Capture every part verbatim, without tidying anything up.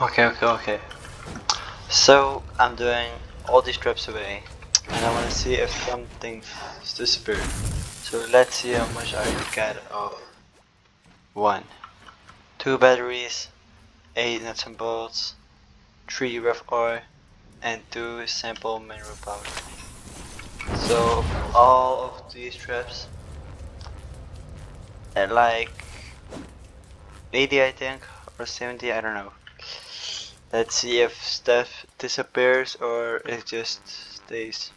Okay, okay, okay. So I'm doing all these traps away, and I want to see if something disappeared. So let's see how much I get of one, two batteries, eight nuts and bolts, three rough ore, and two simple mineral powder. So all of these traps, at like eighty I think, or seventy, I don't know. Let's see if stuff disappears or it just stays.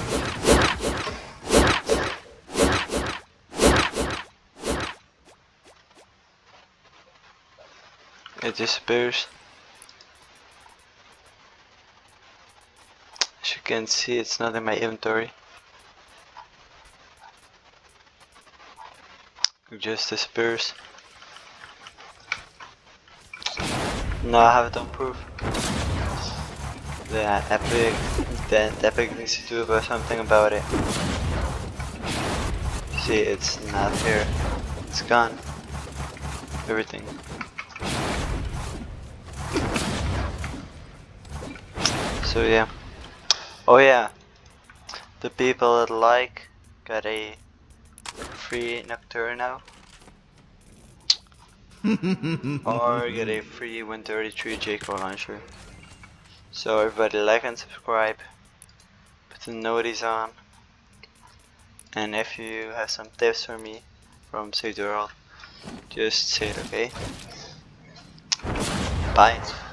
It disappears. As you can see, it's not in my inventory. It just disappears. No, I have it on proof. Yeah, Epic. Then Epic needs to do about something about it. See, it's not here. It's gone. Everything. So yeah. Oh yeah. The people that like got a free Nocturne now. Or get a free Win thirty-three J Core launcher. So everybody like and subscribe. Put the notice on. And if you have some tips for me from Save the World, just say it, okay? Bye.